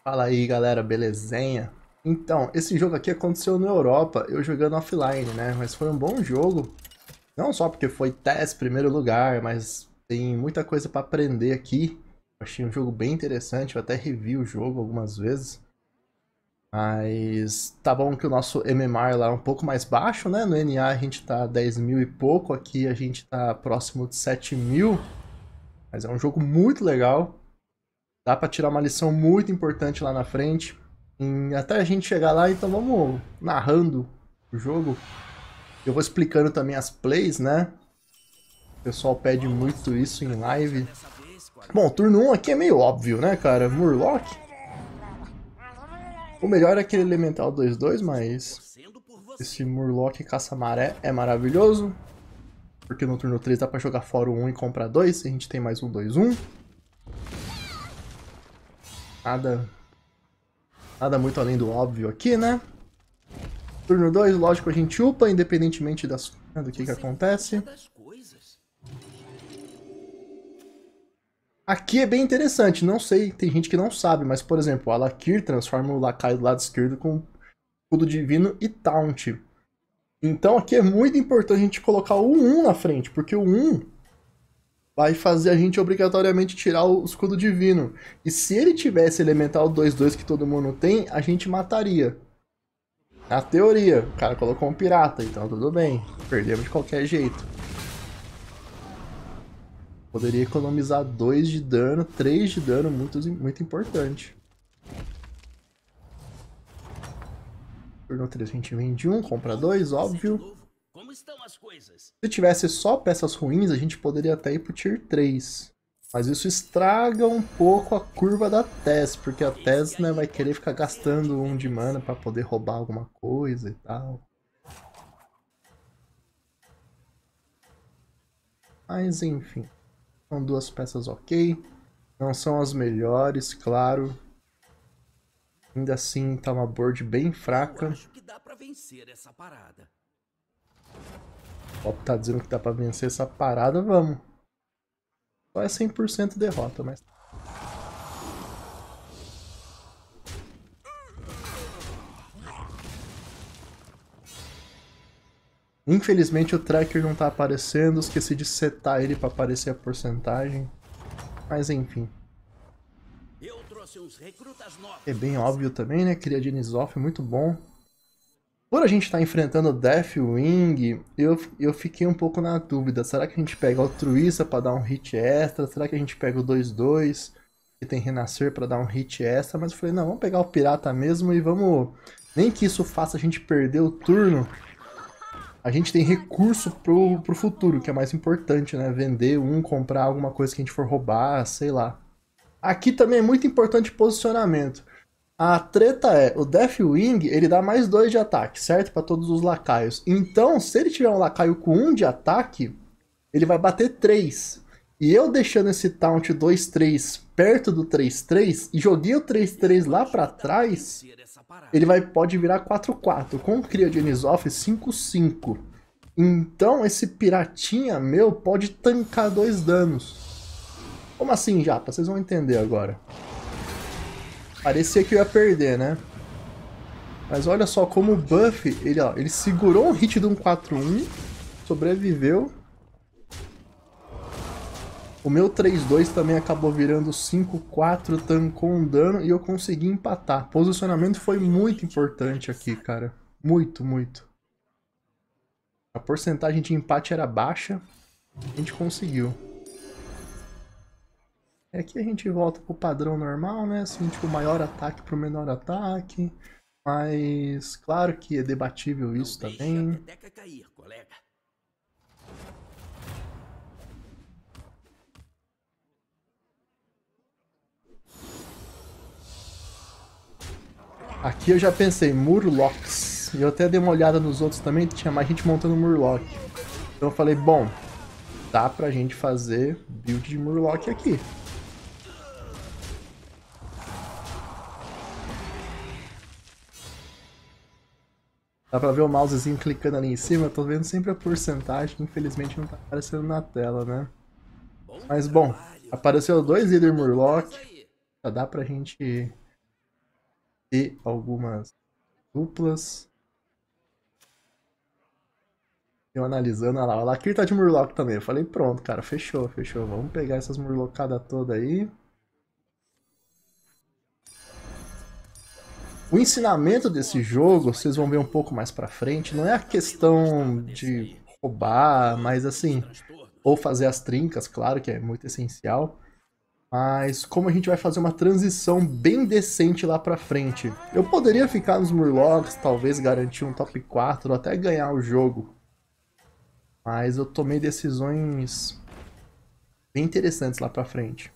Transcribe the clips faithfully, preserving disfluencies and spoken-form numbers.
Fala aí, galera, belezinha? Então, esse jogo aqui aconteceu na Europa, eu jogando offline, né? Mas foi um bom jogo, não só porque foi teste primeiro lugar, mas tem muita coisa pra aprender aqui. Achei um jogo bem interessante, eu até revi o jogo algumas vezes. Mas tá bom que o nosso M M R lá é um pouco mais baixo, né? No N A a gente tá dez mil e pouco, aqui a gente tá próximo de sete mil. Mas é um jogo muito legal. Dá pra tirar uma lição muito importante lá na frente. Em- até a gente chegar lá, então vamos narrando o jogo. Eu vou explicando também as plays, né? O pessoal pede muito isso em live. Bom, o turno um aqui é meio óbvio, né, cara? Murloc. O melhor é aquele Elemental dois dois, mas esse Murloc caça-maré é maravilhoso. Porque no turno três dá pra jogar fora o um e comprar dois. A gente tem mais um dois um. Nada, nada muito além do óbvio aqui, né? Turno dois, lógico, a gente upa, independentemente das, né, do que que acontece. Aqui é bem interessante, não sei, tem gente que não sabe, mas, por exemplo, o Alakir transforma o lacaio do lado esquerdo com escudo divino e taunt. Então aqui é muito importante a gente colocar o um na frente, porque o um vai fazer a gente obrigatoriamente tirar o escudo divino. E se ele tivesse elemental dois dois que todo mundo tem, a gente mataria. Na teoria, o cara colocou um pirata, então tudo bem, perdemos de qualquer jeito. Poderia economizar dois de dano, três de dano, muito, muito importante. Turno três a gente vende um, compra dois, óbvio. Se tivesse só peças ruins, a gente poderia até ir pro Tier três. Mas isso estraga um pouco a curva da Tess, porque a Tess, né, vai querer ficar gastando um de mana pra poder roubar alguma coisa e tal. Mas enfim, são duas peças ok. Não são as melhores, claro. Ainda assim, tá uma board bem fraca. Eu acho que dá pra vencer essa parada. O Pop tá dizendo que dá pra vencer essa parada, vamos. Só é cem por cento derrota, mas... Infelizmente o tracker não tá aparecendo, esqueci de setar ele pra aparecer a porcentagem. Mas enfim. Eu trouxe uns recrutas novos. É bem óbvio também, né? Cria de Nizoff, muito bom. Por a gente estar tá enfrentando Deathwing, eu, eu fiquei um pouco na dúvida. Será que a gente pega Altruísta pra dar um hit extra? Será que a gente pega o dois dois, que tem Renascer pra dar um hit extra? Mas eu falei, não, vamos pegar o Pirata mesmo e vamos... Nem que isso faça a gente perder o turno. A gente tem recurso pro, pro futuro, que é mais importante, né? Vender um, comprar alguma coisa que a gente for roubar, sei lá. Aqui também é muito importante posicionamento. A treta é, o Deathwing, ele dá mais dois de ataque, certo? Para todos os lacaios. Então, se ele tiver um lacaio com um de ataque, ele vai bater três. E eu deixando esse taunt dois três perto do três três e joguei o três três lá para trás, ele vai, pode virar quatro quatro. Com o Cria de Nizoff cinco cinco. Então, esse piratinha meu pode tancar dois danos. Como assim, Japa? Vocês vão entender agora. Parecia que eu ia perder, né? Mas olha só como o buff, ele, ó, ele segurou um hit de um quatro um, sobreviveu. O meu três dois também acabou virando cinco quatro, tancou um dano e eu consegui empatar. Posicionamento foi muito importante aqui, cara. Muito, muito. A porcentagem de empate era baixa, a gente conseguiu. Aqui a gente volta pro padrão normal, né? Assim, tipo, maior ataque pro menor ataque. Mas, claro que é debatível isso também. Aqui eu já pensei, Murlocs. E eu até dei uma olhada nos outros também, tinha mais gente montando Murloc. Então eu falei, bom, dá pra gente fazer build de Murloc aqui. Dá pra ver o mousezinho clicando ali em cima, eu tô vendo sempre a porcentagem, que infelizmente não tá aparecendo na tela, né? Mas bom, apareceu dois líder Murloc, já dá pra gente e algumas duplas. Eu analisando, olha lá, o Lakir tá de Murloc também. Eu falei, pronto, cara, fechou, fechou. Vamos pegar essas Murlocadas todas aí. O ensinamento desse jogo, vocês vão ver um pouco mais pra frente, não é a questão de roubar, mas assim, ou fazer as trincas, claro que é muito essencial, mas como a gente vai fazer uma transição bem decente lá pra frente. Eu poderia ficar nos Murlocs, talvez garantir um top quatro, ou até ganhar o jogo, mas eu tomei decisões bem interessantes lá pra frente.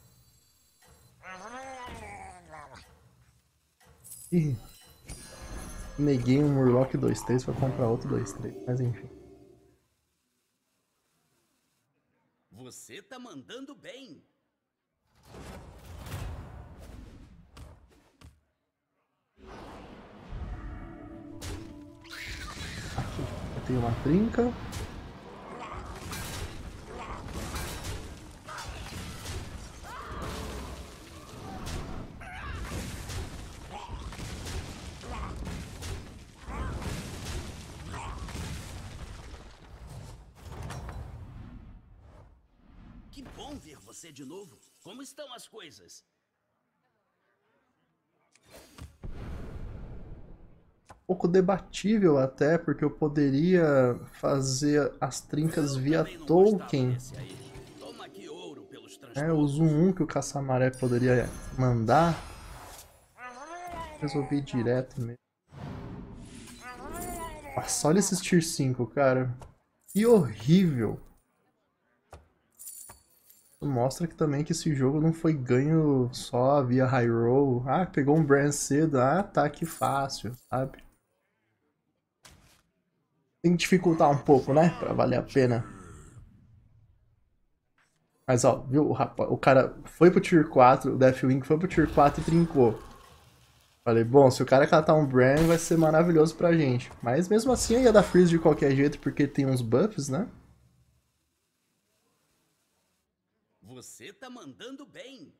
Ih, neguei um Murloc dois três pra comprar outro dois três, mas enfim. Você tá mandando bem. Aqui eu tenho uma trinca. Que bom ver você de novo. Como estão as coisas? Um pouco debatível até, porque eu poderia fazer as trincas via token. Toma aqui ouro pelos É, o zoom um que o Caçamaré poderia mandar. Resolvi direto mesmo. Nossa, olha esses tier cinco, cara. Que horrível. Mostra que também que esse jogo não foi ganho só via high roll. Ah, pegou um brand cedo. Ah, tá, que fácil, sabe? Tem que dificultar um pouco, né? Pra valer a pena. Mas ó, viu? O, rapaz, o cara foi pro tier quatro, o Deathwing foi pro tier quatro e trincou. Falei, bom, se o cara catar um brand vai ser maravilhoso pra gente. Mas mesmo assim eu ia dar freeze de qualquer jeito porque tem uns buffs, né? Você tá mandando bem.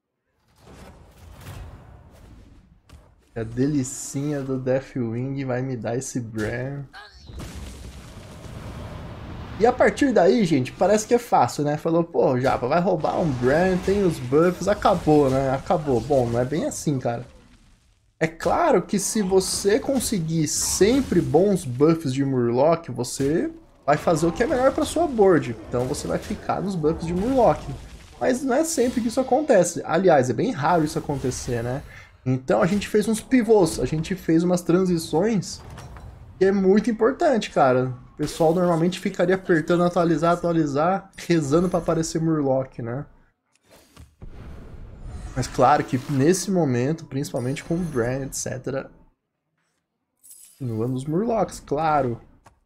A delicinha do Deathwing vai me dar esse brand. E a partir daí, gente, parece que é fácil, né? Falou, pô, Japa, vai roubar um brand, tem os buffs, acabou, né? Acabou. Bom, não é bem assim, cara. É claro que se você conseguir sempre bons buffs de Murloc, você vai fazer o que é melhor para sua board. Então você vai ficar nos buffs de Murloc. Mas não é sempre que isso acontece. Aliás, é bem raro isso acontecer, né? Então a gente fez uns pivôs, a gente fez umas transições que é muito importante, cara. O pessoal normalmente ficaria apertando atualizar, atualizar, rezando para aparecer Murloc, né? Mas claro que nesse momento, principalmente com o brand, etcétera, continuando os Murlocs, claro.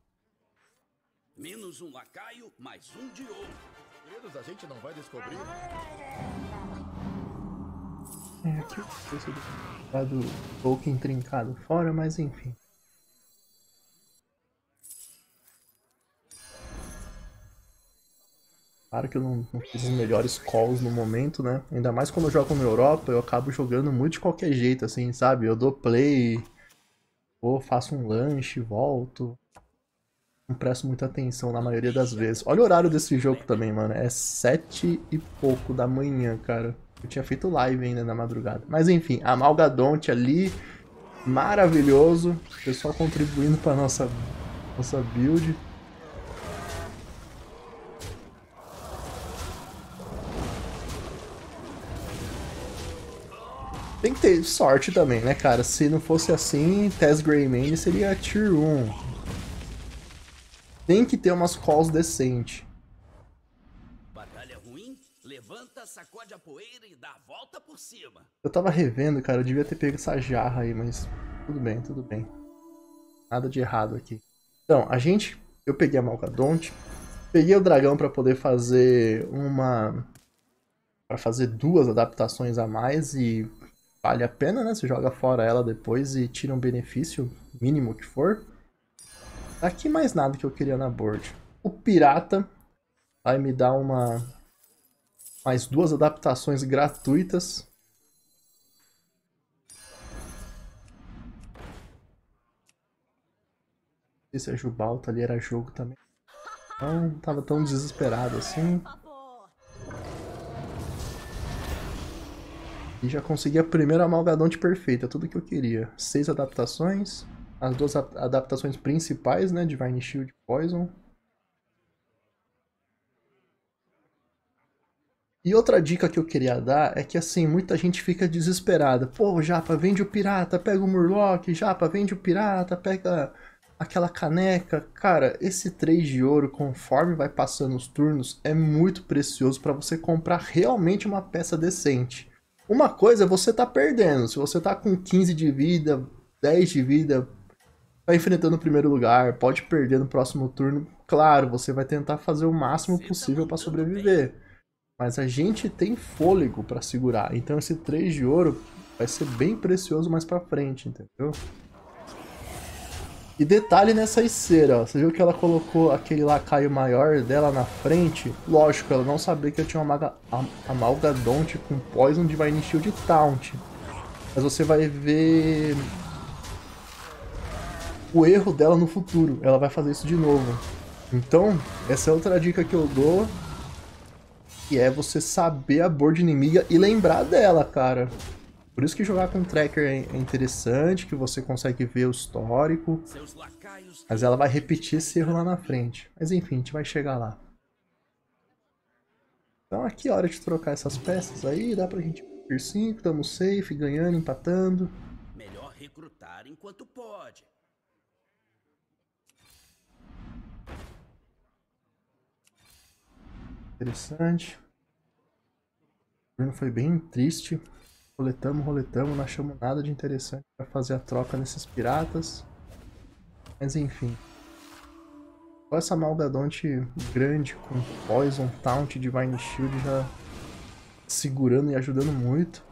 Menos um lacaio, mais um de ouro. Segredos a gente não vai descobrir. É, aqui eu esqueci do token trincado fora, mas enfim. Claro que eu não, não fiz os melhores calls no momento, né? Ainda mais quando eu jogo na Europa, eu acabo jogando muito de qualquer jeito, assim, sabe? Eu dou play, ou faço um lanche, volto. Não presto muita atenção na maioria das vezes. Olha o horário desse jogo também, mano. É sete e pouco da manhã, cara. Eu tinha feito live ainda na madrugada. Mas enfim, a Malgadonte ali, maravilhoso. O pessoal contribuindo pra nossa, nossa build. Tem que ter sorte também, né, cara? Se não fosse assim, Tess Greymane seria Tier um. Tem que ter umas calls decentes. Batalha ruim, levanta, sacode a poeira e dá a volta por cima. Eu tava revendo, cara, eu devia ter pego essa jarra aí, mas tudo bem, tudo bem. Nada de errado aqui. Então, a gente... Eu peguei a Malgadonte, peguei o dragão pra poder fazer uma... Pra fazer duas adaptações a mais e... Vale a pena, né? Você joga fora ela depois e tira um benefício mínimo que for. Aqui mais nada que eu queria na board. O pirata vai me dar uma... mais duas adaptações gratuitas. sei se a Jubalta ali era jogo também. Não tava tão desesperado assim. E já consegui a primeira Amalgadonte perfeita, tudo que eu queria. Seis adaptações. As duas a- adaptações principais, né? Divine Shield e Poison. E outra dica que eu queria dar é que, assim, muita gente fica desesperada. Pô, Japa, vende o pirata, pega o Murloc. Japa, vende o pirata, pega aquela caneca. Cara, esse três de ouro, conforme vai passando os turnos, é muito precioso para você comprar realmente uma peça decente. Uma coisa é você tá perdendo. Se você tá com quinze de vida, dez de vida, tá enfrentando o primeiro lugar, pode perder no próximo turno. Claro, você vai tentar fazer o máximo Você tá possível para mandando bem. sobreviver. Mas a gente tem fôlego para segurar. Então esse três de ouro vai ser bem precioso mais pra frente, entendeu? E detalhe nessa Icera, ó. Você viu que ela colocou aquele lacaio maior dela na frente? Lógico, ela não sabia que eu tinha uma Maga- Am- Amalgadonte com Poison, Divine Shield e Taunt. Mas você vai ver o erro dela no futuro. Ela vai fazer isso de novo. Então, essa é outra dica que eu dou. Que é você saber a board inimiga e lembrar dela, cara. Por isso que jogar com tracker é interessante, que você consegue ver o histórico. Seus lacaios Mas ela vai realmente repetir esse erro lá na desconfiaram. frente. Mas enfim, a gente vai chegar lá. Então aqui é hora de trocar essas peças aí. Dá pra gente ir cinco, estamos safe, ganhando, empatando. Melhor recrutar enquanto pode. Interessante. O turno foi bem triste. Roletamos, roletamos, não achamos nada de interessante pra fazer a troca nesses piratas. Mas enfim. Com essa Malgadonte grande com Poison, Taunt, Divine Shield já segurando e ajudando muito.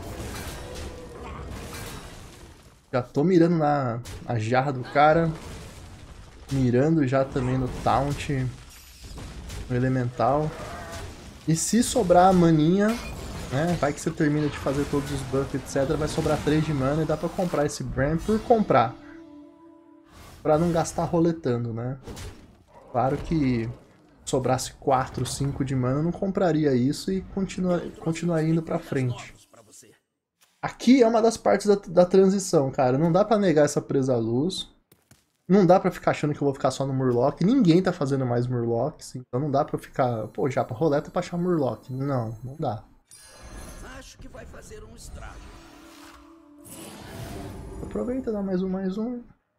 Já tô mirando na, na jarra do cara. Mirando já também no Taunt, no Elemental. E se sobrar a maninha, né, vai que você termina de fazer todos os buffs, etcétera. Vai sobrar três de mana e dá pra comprar esse Bram por comprar. Pra não gastar roletando, né? Claro que sobrasse quatro, cinco de mana, eu não compraria isso e continua, Eu trouxe continuaria uns indo pra picadas frente. novos pra você. Aqui é uma das partes da, da transição, cara. Não dá pra negar essa presa-luz. Não dá pra ficar achando que eu vou ficar só no Murloc. Ninguém tá fazendo mais Murlocs, então não dá pra ficar... Pô, já pra roleta pra achar Murloc. Não, não dá. Acho que vai fazer um estrago. Aproveita, dá mais um, mais um.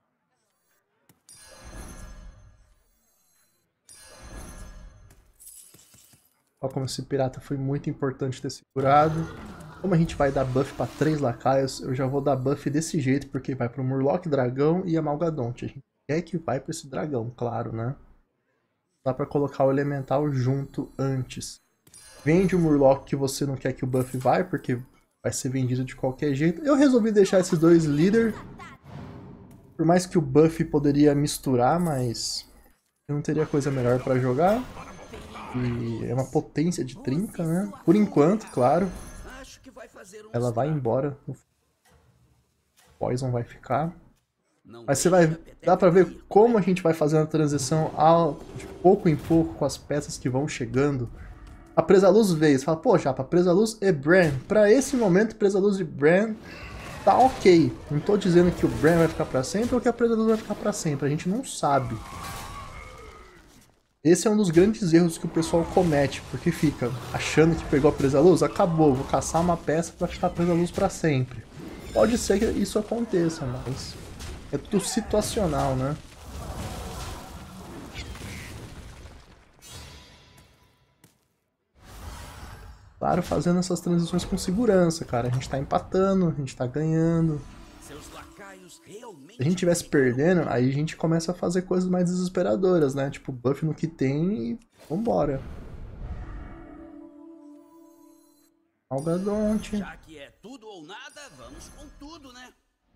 Olha como esse pirata foi muito importante ter segurado. Como a gente vai dar buff pra três lacaios, eu já vou dar buff desse jeito, porque vai pro Murloc, Dragão e Amalgadonte. A gente quer que vai pra esse dragão, claro, né? Dá pra colocar o Elemental junto antes. Vende o Murloc que você não quer que o buff vai, porque vai ser vendido de qualquer jeito. Eu resolvi deixar esses dois líder. Por mais que o buff poderia misturar, mas eu não teria coisa melhor pra jogar. E é uma potência de trinca, né? Por enquanto, claro. Acho que vai fazer um Ela vai estrago. embora. O Poison vai ficar. Não Mas você deixa vai... a peteca Dá pra ver cair, como a gente vai fazendo a transição ao... de pouco em pouco com as peças que vão chegando. A Presa-Luz veio. Você fala, pô, Japa, Presa-Luz e Bran. Pra esse momento, Presa-Luz e Bran tá ok. Não tô dizendo que o Bran vai ficar pra sempre ou que a Presa-Luz vai ficar pra sempre. A gente não sabe. Esse é um dos grandes erros que o pessoal comete, porque fica achando que pegou a Presa-Luz, acabou, vou caçar uma peça pra ficar Presa-Luz pra sempre. Pode ser que isso aconteça, mas é tudo situacional, né? Claro, fazendo essas transições com segurança, cara. A gente tá empatando, a gente tá ganhando. seus lacaios realmente Se a gente tivesse aprenderam. perdendo, aí a gente começa a fazer coisas mais desesperadoras, né? Tipo, buff no que tem e vambora. Algadonte. Já que é tudo ou nada, vamos com tudo, né?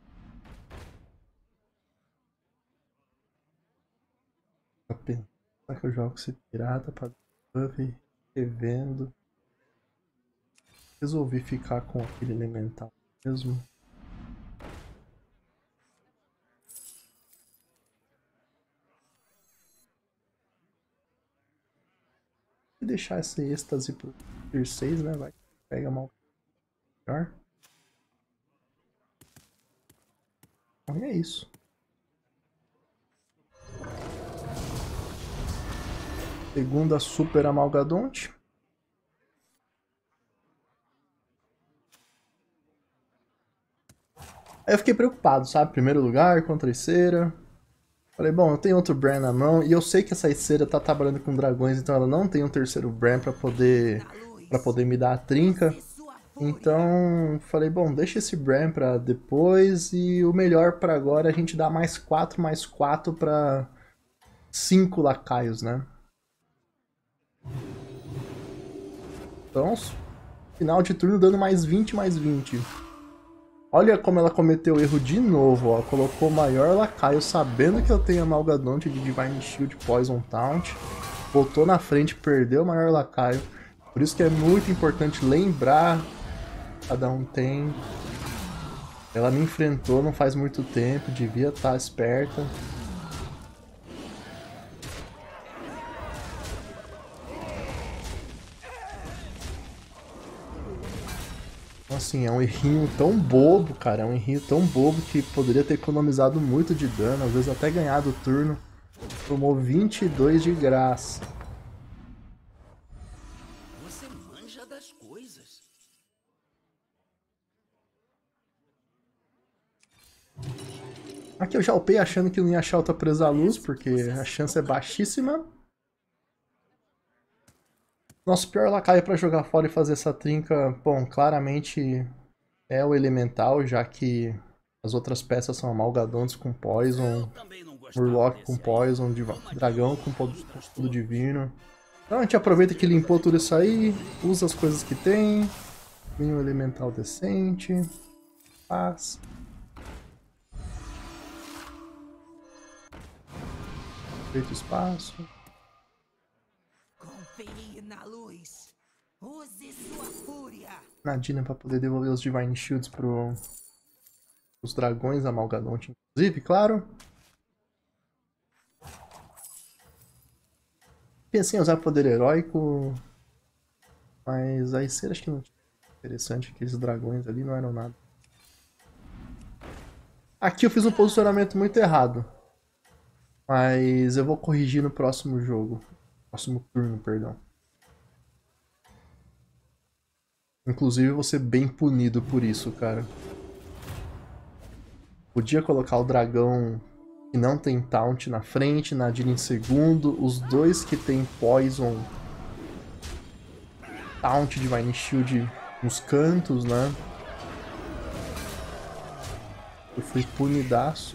Será que eu jogo esse pirata pra buff revendo? Resolvi ficar com aquele elemental mesmo. E deixar esse êxtase pro tier seis, né? Vai. Pega mal. Melhor. Então é isso. Segunda Super Amalgadonte. Aí eu fiquei preocupado, sabe? Primeiro lugar contra a Icera. Falei, bom, eu tenho outro Brand na mão e eu sei que essa Icera tá trabalhando com dragões, então ela não tem um terceiro Brand pra poder, pra poder me dar a trinca. Então, falei, bom, deixa esse Brand pra depois e o melhor pra agora é a gente dar mais quatro, mais quatro pra cinco lacaios, né? Então, final de turno dando mais vinte, mais vinte. Olha como ela cometeu o erro de novo, ó. Colocou o maior lacaio, sabendo que eu tenho Amalgadonte de Divine Shield Poison Taunt. Botou na frente, perdeu o maior lacaio. Por isso que é muito importante lembrar. Cada um tem. Ela me enfrentou não faz muito tempo, devia estar esperta. Assim, é um errinho tão bobo, cara, é um errinho tão bobo que poderia ter economizado muito de dano, às vezes até ganhado o turno. Tomou vinte e dois de graça. Você manja das coisas. Aqui eu já upei achando que não ia achar outra presa à luz, porque a chance é baixíssima. Nosso pior lacaio para jogar fora e fazer essa trinca, bom, claramente é o Elemental, já que as outras peças são Amalgadontes com Poison, Murloc com Poison, Dragão com Escudo Divino. Então a gente aproveita que limpou tudo isso aí, usa as coisas que tem, vem um Elemental decente, paz. Feito espaço. Confie na luz. Use sua fúria. Nadina para poder devolver os Divine Shields pro os dragões Amalgadonte, inclusive, claro. Pensei em usar poder heróico, mas a Icera acho que não tinha interessante, aqueles dragões ali não eram nada. Aqui eu fiz um posicionamento muito errado, mas eu vou corrigir no próximo jogo, próximo turno, perdão. Inclusive eu vou ser bem punido por isso, cara. Podia colocar o dragão que não tem taunt na frente, Nadine em segundo, os dois que tem Poison, Taunt, Divine Shield nos cantos, né? Eu fui punidaço.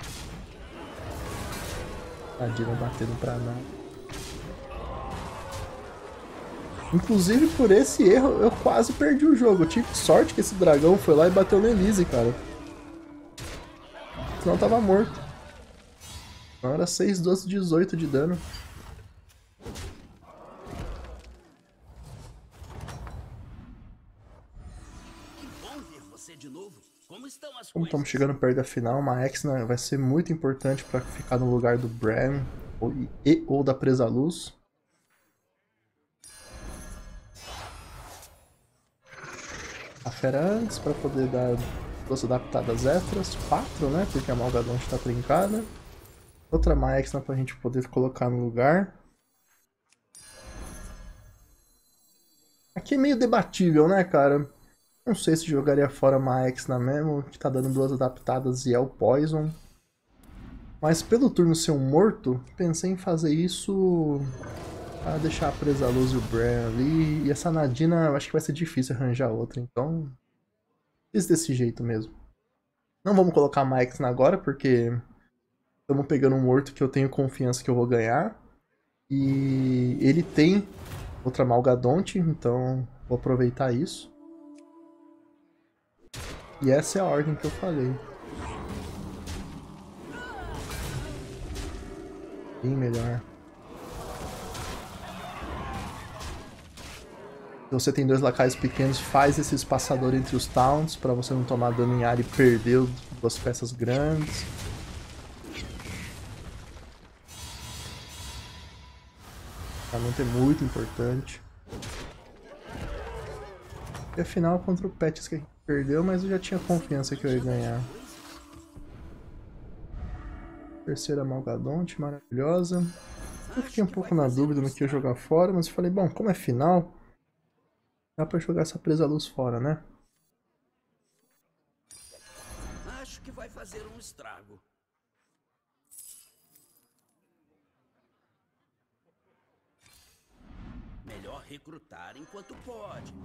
Nadine batendo pra nada. Inclusive por esse erro eu quase perdi o jogo. Eu tive sorte que esse dragão foi lá e bateu na Elise, cara. Senão eu tava morto. Então era seis, doze, dezoito de dano. Que bom ver você de novo. Como estão as Como coisas? estamos chegando perto da final, uma Exna vai ser muito importante para ficar no lugar do Bran ou, e ou da Presa à Luz. A Fera antes para poder dar duas adaptadas extras, quatro, né? Porque a Amalgadonte está trincada. Outra Maexna pra gente poder colocar no lugar. Aqui é meio debatível, né, cara? Não sei se jogaria fora a Maexna mesmo, que tá dando duas adaptadas e é o Poison. Mas pelo turno ser um morto, pensei em fazer isso pra deixar a Presa à Luz e o Bran ali. E essa Nadina, eu acho que vai ser difícil arranjar outra, então fiz desse jeito mesmo. Não vamos colocar a Maexna agora, porque estamos pegando um morto que eu tenho confiança que eu vou ganhar. E ele tem outra Amalgadonte, então vou aproveitar isso. E essa é a ordem que eu falei. Bem melhor. Se você tem dois lacaios pequenos, faz esse espaçador entre os taunts para você não tomar dano em área e perder duas peças grandes. Realmente é muito importante. E afinal, contra o Pets que a gente perdeu, mas eu já tinha confiança que eu ia ganhar. Terceira Malgadonte, maravilhosa. Eu fiquei um pouco na dúvida no que eu jogar fora, mas falei, bom, como é final, dá pra jogar essa presa luz fora, né? Acho que vai fazer um estrago. Melhor recrutar enquanto pode.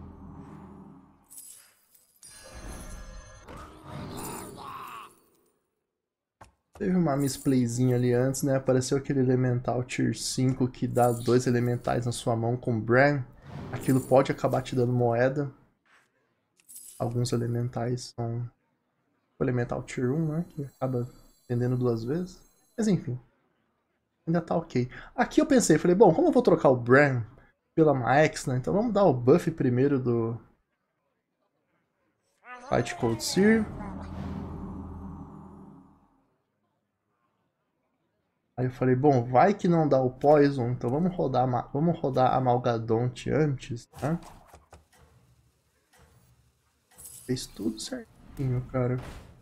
Teve uma misplayzinha ali antes, né? Apareceu aquele elemental tier cinco que dá dois elementais na sua mão com Bran. Aquilo pode acabar te dando moeda. Alguns elementais são o elemental tier um, né? Que acaba vendendo duas vezes. Mas enfim. Ainda tá ok. Aqui eu pensei, falei, bom, como eu vou trocar o Bran pela Max, né? Então vamos dar o buff primeiro do Fight Cold Sear. Aí eu falei, bom, vai que não dá o Poison, então vamos rodar, vamos rodar a Malgadonte antes, tá? Fez tudo certinho, cara.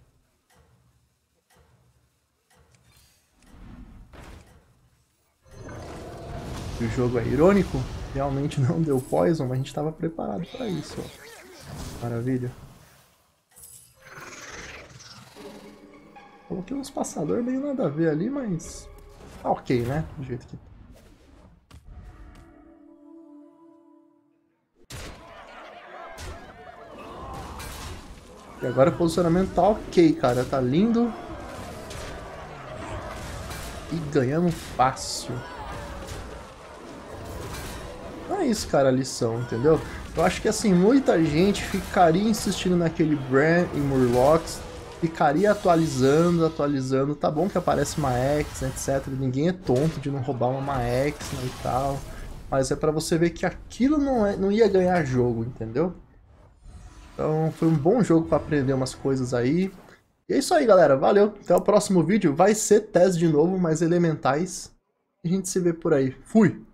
O jogo é irônico, realmente não deu Poison, mas a gente estava preparado para isso, ó. Maravilha. Coloquei uns passadores meio nada a ver ali, mas tá ok, né? Do jeito que tá. E agora o posicionamento tá ok, cara. Tá lindo. E ganhamos fácil. Não é isso, cara, a lição, entendeu? Eu acho que assim, muita gente ficaria insistindo naquele Bran e Murlocs. Ficaria atualizando, atualizando. Tá bom que aparece uma X, etcétera. Ninguém é tonto de não roubar uma X, né, e tal. Mas é pra você ver que aquilo não, é, não ia ganhar jogo, entendeu? Então foi um bom jogo pra aprender umas coisas aí. E é isso aí, galera. Valeu. Até o próximo vídeo. Vai ser teste de novo, mas elementais. E a gente se vê por aí. Fui!